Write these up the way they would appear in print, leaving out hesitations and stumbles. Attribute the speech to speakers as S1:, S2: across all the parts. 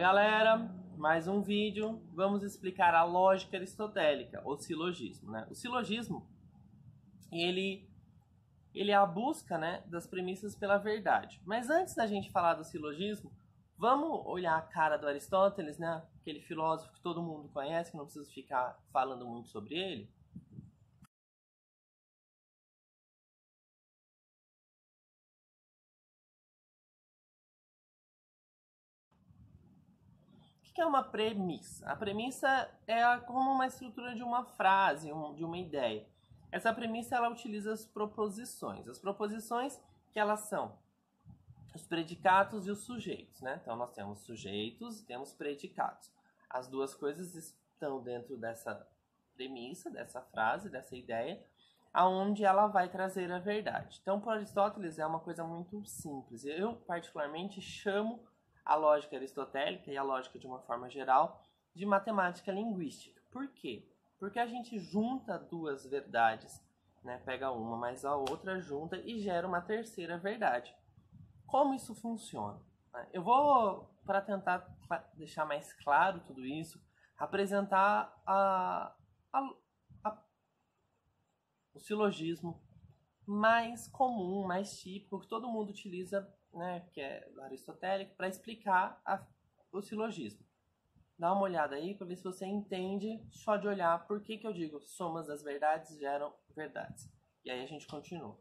S1: Fala galera, mais um vídeo. Vamos explicar a lógica aristotélica, o silogismo, né? O silogismo, ele é a busca, né, das premissas pela verdade. Mas antes da gente falar do silogismo, vamos olhar a cara do Aristóteles, né? Aquele filósofo que todo mundo conhece, que não precisa ficar falando muito sobre ele. O que é uma premissa? A premissa é como uma estrutura de uma frase, de uma ideia. Essa premissa ela utiliza as proposições. As proposições que elas são os predicados e os sujeitos, né? Então nós temos sujeitos e temos predicados. As duas coisas estão dentro dessa premissa, dessa frase, dessa ideia, aonde ela vai trazer a verdade. Então, para Aristóteles é uma coisa muito simples. Eu particularmente chamo a lógica aristotélica e a lógica de uma forma geral de matemática linguística. Por quê? Porque a gente junta duas verdades, né? Pega uma mais a outra, junta e gera uma terceira verdade. Como isso funciona? Eu vou, para tentar deixar mais claro tudo isso, apresentar o silogismo mais comum, mais típico, que todo mundo utiliza, né, que é aristotélico, para explicar o silogismo. Dá uma olhada aí para ver se você entende só de olhar por que eu digo somas das verdades geram verdades. E aí a gente continua.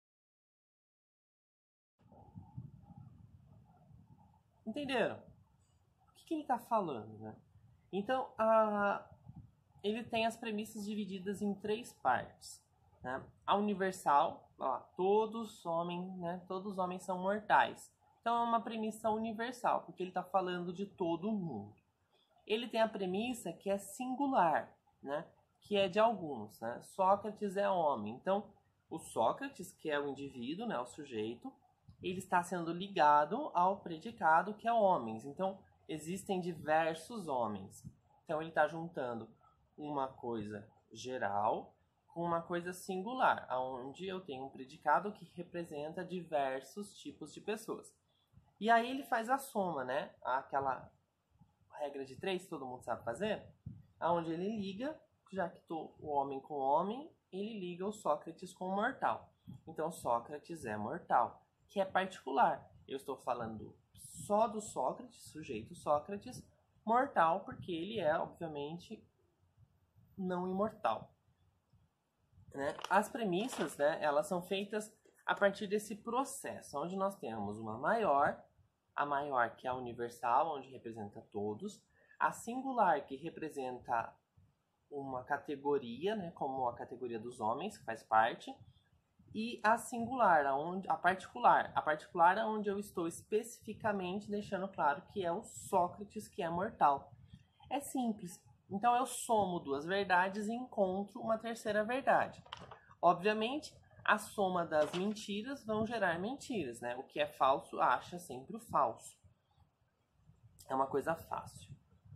S1: Entenderam? O que ele está falando, né? Então, ele tem as premissas divididas em três partes. Né? A universal, todos os homens são mortais. Então é uma premissa universal, porque ele está falando de todo mundo. Ele tem a premissa que é singular, né? Que é de alguns. Né? Sócrates é homem. Então, o Sócrates, que é o indivíduo, né? O sujeito, ele está sendo ligado ao predicado, que é homens. Então, existem diversos homens. Então, ele está juntando uma coisa geral com uma coisa singular, onde eu tenho um predicado que representa diversos tipos de pessoas. E aí ele faz a soma, né? Aquela regra de 3 que todo mundo sabe fazer, onde ele liga, já que o homem com homem, ele liga o Sócrates com o mortal. Então Sócrates é mortal, que é particular. Eu estou falando só do Sócrates, sujeito Sócrates, mortal, porque ele é, obviamente, não imortal. Né? As premissas, né, elas são feitas a partir desse processo, onde nós temos uma maior, a maior que é a universal, onde representa todos, a singular, que representa uma categoria, né, como a categoria dos homens, que faz parte, e a singular, a particular é onde eu estou especificamente deixando claro que é o Sócrates que é mortal. É simples. Então eu somo duas verdades e encontro uma terceira verdade. Obviamente, a soma das mentiras vão gerar mentiras, né? O que é falso acha sempre o falso. É uma coisa fácil.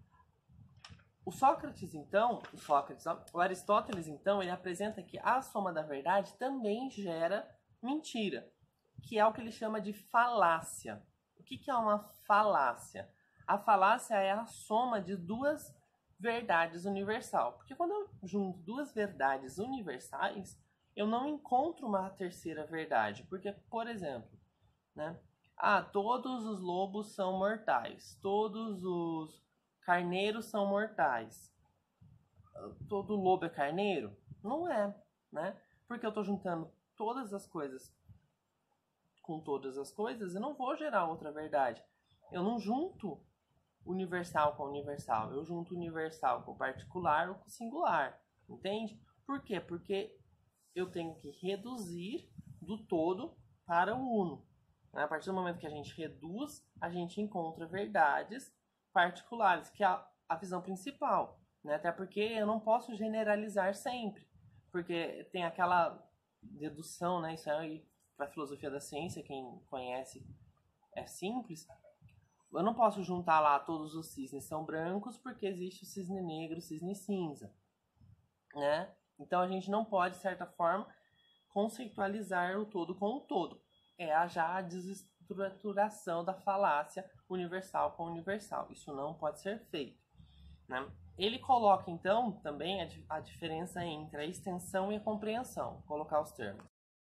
S1: O Aristóteles, então, ele apresenta que a soma da verdade também gera mentira, que é o que ele chama de falácia. O que é uma falácia? A falácia é a soma de duas verdades universais. Porque quando eu junto duas verdades universais, eu não encontro uma terceira verdade. Porque, por exemplo, né? Todos os lobos são mortais. Todos os carneiros são mortais. Todo lobo é carneiro? Não é, né? Porque eu estou juntando todas as coisas com todas as coisas, eu não vou gerar outra verdade. Eu não junto universal com universal. Eu junto universal com particular ou com singular. Entende? Por quê? Porque eu tenho que reduzir do todo para o uno. A partir do momento que a gente reduz, a gente encontra verdades particulares, que é a visão principal. Né? Até porque eu não posso generalizar sempre. Porque tem aquela dedução, né? Isso aí para a filosofia da ciência, quem conhece é simples. Eu não posso juntar lá todos os cisnes são brancos porque existe o cisne negro, o cisne cinza, né? Então a gente não pode, de certa forma, conceitualizar o todo com o todo. É já a estruturação da falácia universal com universal. Isso não pode ser feito, né? Ele coloca, então, também a diferença entre a extensão e a compreensão. Vou colocar os termos.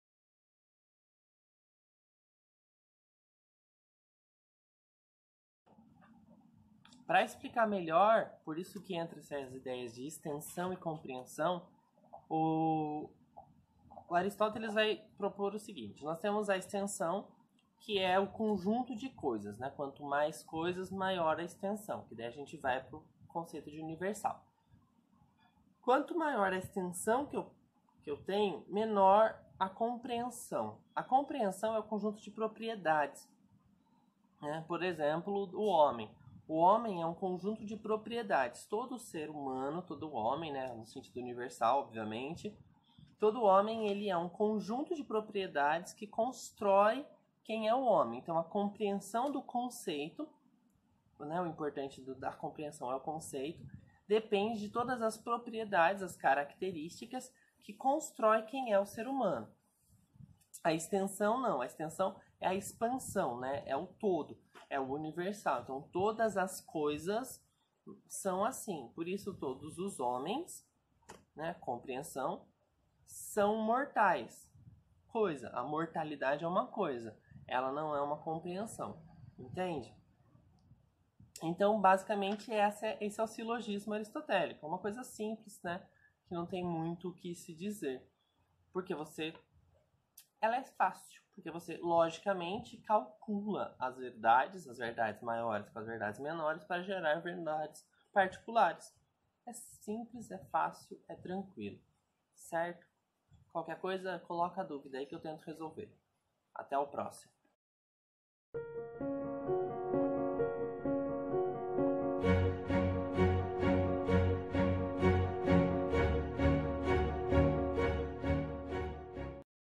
S1: Para explicar melhor, por isso que entra essas ideias de extensão e compreensão, o Aristóteles vai propor o seguinte: nós temos a extensão, que é o conjunto de coisas, né? Quanto mais coisas, maior a extensão, que daí a gente vai para o conceito de universal. Quanto maior a extensão que eu tenho, menor a compreensão. A compreensão é o conjunto de propriedades, né? Por exemplo, o homem. O homem é um conjunto de propriedades. Todo ser humano, todo homem, né, no sentido universal, obviamente, todo homem ele é um conjunto de propriedades que constrói quem é o homem. Então, a compreensão do conceito, né, o importante da compreensão é o conceito, depende de todas as propriedades, as características que constrói quem é o ser humano. A extensão não, a extensão é a expansão, né? É o todo, é o universal. Então, todas as coisas são assim. Por isso, todos os homens, né, compreensão, são mortais. Coisa, a mortalidade é uma coisa, ela não é uma compreensão, entende? Então, basicamente, esse é o silogismo aristotélico. É uma coisa simples, né? Que não tem muito o que se dizer. Porque ela é fácil, porque você, logicamente, calcula as verdades maiores com as verdades menores para gerar verdades particulares. É simples, é fácil, é tranquilo, certo? Qualquer coisa, coloca a dúvida aí que eu tento resolver. Até o próximo.